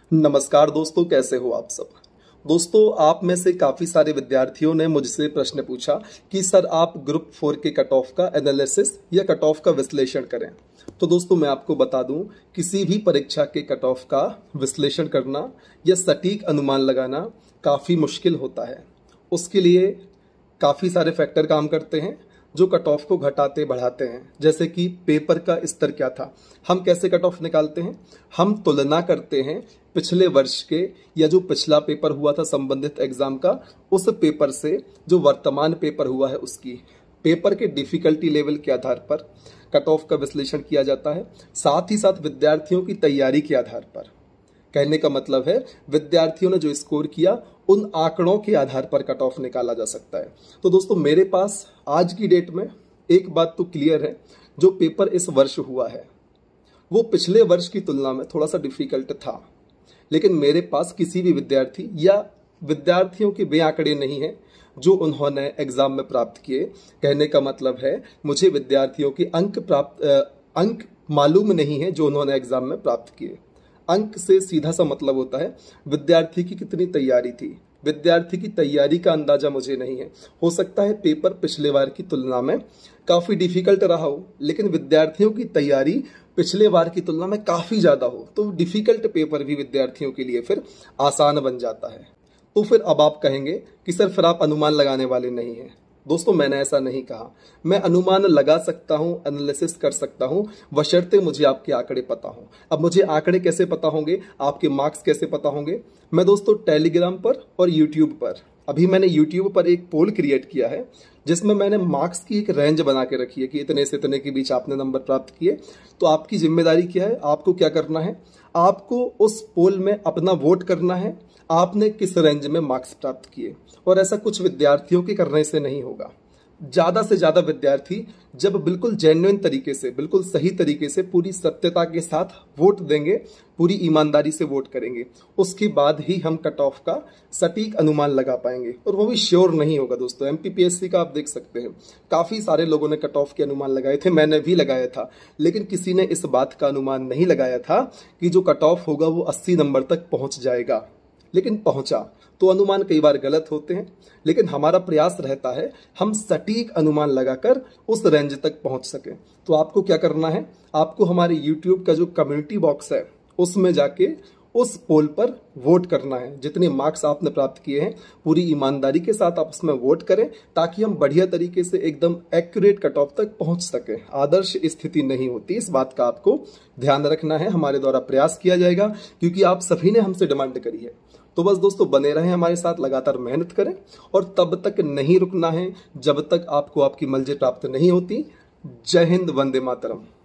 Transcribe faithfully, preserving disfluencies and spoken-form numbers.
नमस्कार दोस्तों, कैसे हो आप सब। दोस्तों, आप में से काफ़ी सारे विद्यार्थियों ने मुझसे प्रश्न पूछा कि सर आप ग्रुप फोर के कट ऑफ का एनालिसिस या कट ऑफ का विश्लेषण करें। तो दोस्तों, मैं आपको बता दूं, किसी भी परीक्षा के कट ऑफ का विश्लेषण करना या सटीक अनुमान लगाना काफ़ी मुश्किल होता है। उसके लिए काफ़ी सारे फैक्टर काम करते हैं जो कट ऑफ को घटाते बढ़ाते हैं। जैसे कि पेपर का स्तर क्या था, हम कैसे कट ऑफ निकालते हैं, हम तुलना करते हैं पिछले वर्ष के या जो पिछला पेपर हुआ था संबंधित एग्जाम का, उस पेपर से जो वर्तमान पेपर हुआ है उसकी पेपर के डिफिकल्टी लेवल के आधार पर कट ऑफ का विश्लेषण किया जाता है। साथ ही साथ विद्यार्थियों की तैयारी के आधार पर, कहने का मतलब है विद्यार्थियों ने जो स्कोर किया उन आंकड़ों के आधार पर कट ऑफ निकाला जा सकता है। तो दोस्तों, मेरे पास आज की डेट में एक बात तो क्लियर है, जो पेपर इस वर्ष हुआ है वो पिछले वर्ष की तुलना में थोड़ा सा डिफिकल्ट था। लेकिन मेरे पास किसी भी विद्यार्थी या विद्यार्थियों के वे आंकड़े नहीं हैं जो उन्होंने एग्जाम में प्राप्त किए। कहने का मतलब है मुझे विद्यार्थियों के अंक प्राप्त अंक मालूम नहीं है जो उन्होंने एग्जाम में प्राप्त किए। अंक से सीधा सा मतलब होता है विद्यार्थी की कितनी तैयारी थी। विद्यार्थी की तैयारी का अंदाजा मुझे नहीं है। हो सकता है पेपर पिछले बार की तुलना में काफी डिफिकल्ट रहा हो, लेकिन विद्यार्थियों की तैयारी पिछले बार की तुलना में काफी ज्यादा हो तो डिफिकल्ट पेपर भी विद्यार्थियों के लिए फिर आसान बन जाता है। तो फिर अब आप कहेंगे कि सर फिर आप अनुमान लगाने वाले नहीं हैं। दोस्तों, मैंने ऐसा नहीं कहा। मैं अनुमान लगा सकता हूं, एनालिसिस कर सकता हूं, बशर्ते मुझे आपके आंकड़े पता हों। अब मुझे आंकड़े कैसे पता होंगे, आपके मार्क्स कैसे पता होंगे। मैं दोस्तों टेलीग्राम पर और यूट्यूब पर, अभी मैंने यूट्यूब पर एक पोल क्रिएट किया है जिसमें मैंने मार्क्स की एक रेंज बना के रखी है कि इतने से इतने के बीच आपने नंबर प्राप्त किए। तो आपकी जिम्मेदारी क्या है, आपको क्या करना है, आपको उस पोल में अपना वोट करना है, आपने किस रेंज में मार्क्स प्राप्त किए। और ऐसा कुछ विद्यार्थियों के करने से नहीं होगा। ज्यादा से ज्यादा विद्यार्थी जब बिल्कुल जेन्युइन तरीके से, बिल्कुल सही तरीके से, पूरी सत्यता के साथ वोट देंगे, पूरी ईमानदारी से वोट करेंगे, उसके बाद ही हम कट ऑफ का सटीक अनुमान लगा पाएंगे। और वो भी श्योर नहीं होगा। दोस्तों, एमपीपीएससी का आप देख सकते हैं, काफी सारे लोगों ने कट ऑफ के अनुमान लगाए थे, मैंने भी लगाया था, लेकिन किसी ने इस बात का अनुमान नहीं लगाया था कि जो कट ऑफ होगा वो अस्सी नंबर तक पहुंच जाएगा। लेकिन पहुंचा। तो अनुमान कई बार गलत होते हैं, लेकिन हमारा प्रयास रहता है हम सटीक अनुमान लगाकर उस रेंज तक पहुंच सके। तो आपको क्या करना है, आपको हमारे यूट्यूब का जो कम्युनिटी बॉक्स है उसमें जाके उस पोल पर वोट करना है। जितने मार्क्स आपने प्राप्त किए हैं पूरी ईमानदारी के साथ आप उसमें वोट करें, ताकि हम बढ़िया तरीके से एकदम एक्यूरेट कट ऑफ तक पहुंच सके। आदर्श स्थिति नहीं होती, इस बात का आपको ध्यान रखना है। हमारे द्वारा प्रयास किया जाएगा क्योंकि आप सभी ने हमसे डिमांड करी है। तो बस दोस्तों, बने रहें हमारे साथ, लगातार मेहनत करें और तब तक नहीं रुकना है जब तक आपको आपकी मंजिल प्राप्त नहीं होती। जय हिंद, वंदे मातरम।